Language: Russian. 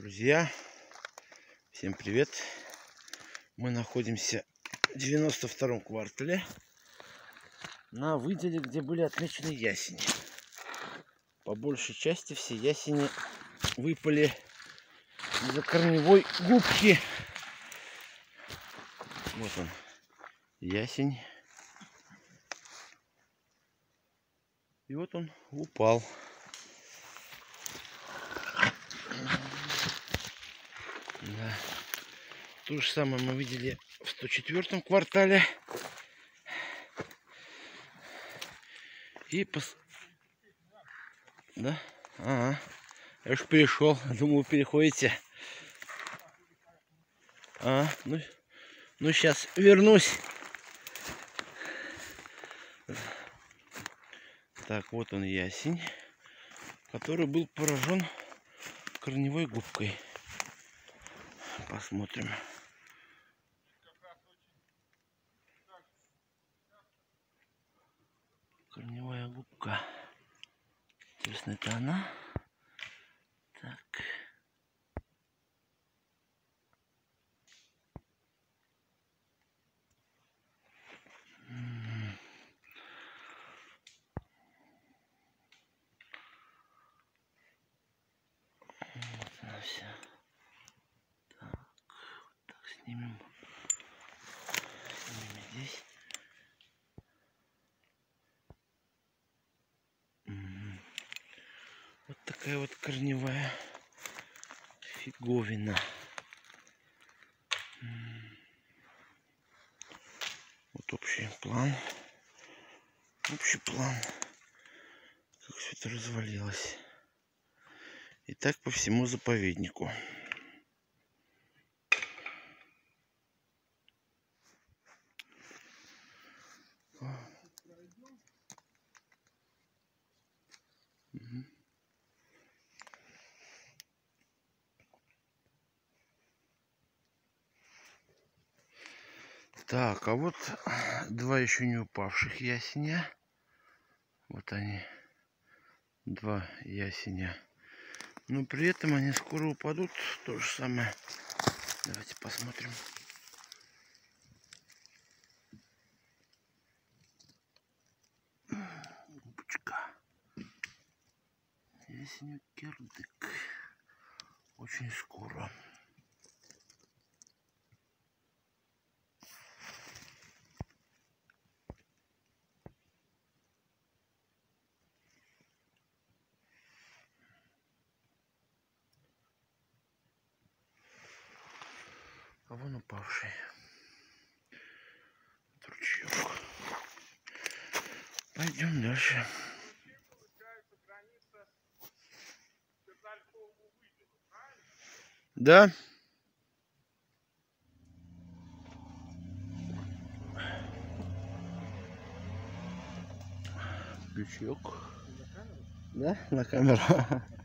Друзья, всем привет! Мы находимся в 92-м квартале на выделе, где были отмечены ясени. По большей части все ясени выпали из-за корневой губки. Вот он, ясень. И вот он упал. Да. То же самое мы видели в 104-м квартале. И да? Ага. Я уж перешел. Думаю, переходите. Ну сейчас вернусь. Так, вот он ясень, который был поражен корневой губкой. Посмотрим. Корневая губка. Интересно, это она? Так. Вот она вся. Так, вот так снимем. Снимем здесь. Вот такая вот корневая фиговина. Вот общий план. Общий план. Как все это развалилось. И так по всему заповеднику. Так, а вот два еще не упавших ясеня. Вот они, два ясеня. Но при этом они скоро упадут. То же самое. Давайте посмотрим. Губочка. Ясень кирдык. Очень скоро. А вон упавший. Ручеек. Пойдем дальше. Да? Крючок. Да? На камеру.